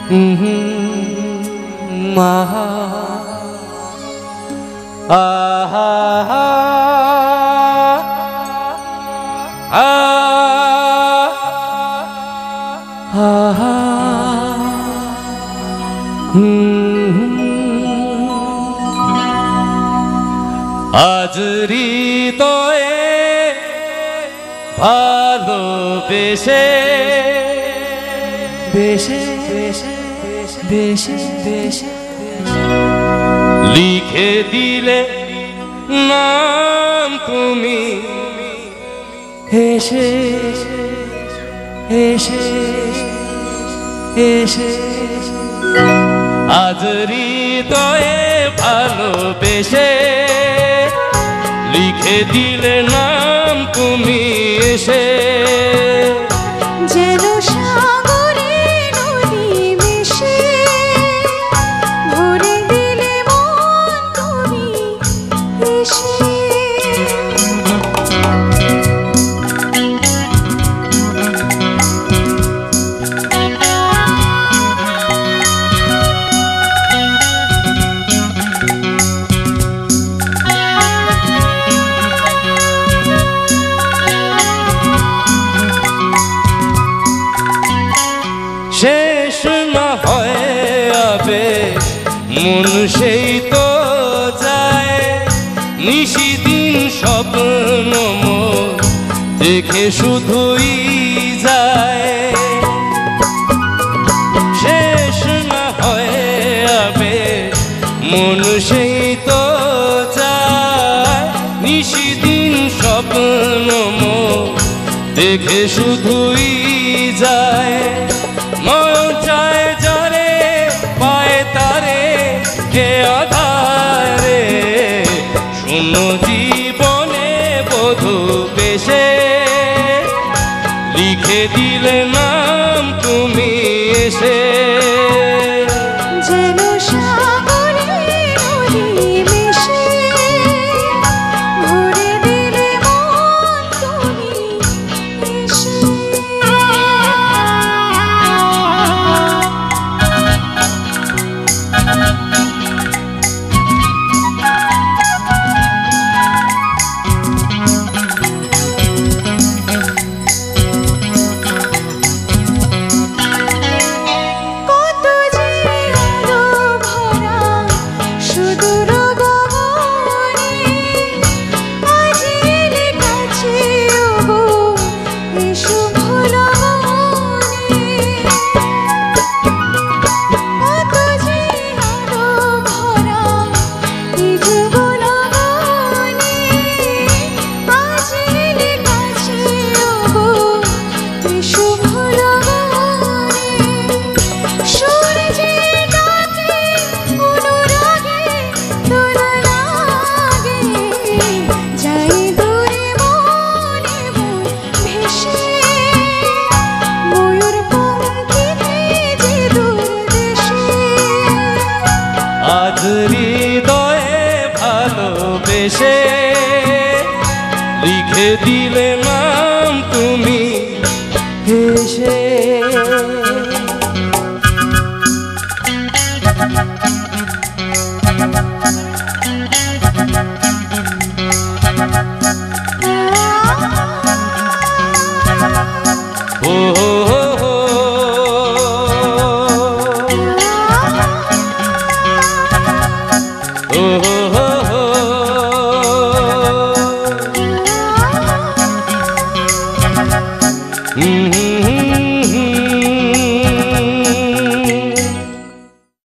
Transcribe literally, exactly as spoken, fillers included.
আহা আহা আহা আজ হৃদয়ে ভালোবেসে বেশে বেশে বেশে বেশে লিখে দিলে নাম তুমি এসে এসে এসে আজ হৃদয়ে ভালোবেসে লিখে দিলে নাম তুমি এসে যেন সাগরে নদী মিশে ভরে দিলে মন তুমি এসে শেষ না হয় আবে মন সেই তো যায় নিশিদিন স্বপ্ন মন দেখে শুধুই যায় শেষ না হয় আবে মন সেই তো যায় নিশিদিন স্বপ্ন মন দেখে শুধুই যায় মন চায় যারে পায় তারে কে আধারে শূন্য জীবনে বধূ বেশে লিখে দিলে নাম তুমি এসে যেন সাগরে নদী মিশে ভরে দিলে মন তুমি এসে আজ হৃদয়ে ভালোবেসে লিখে দিলে না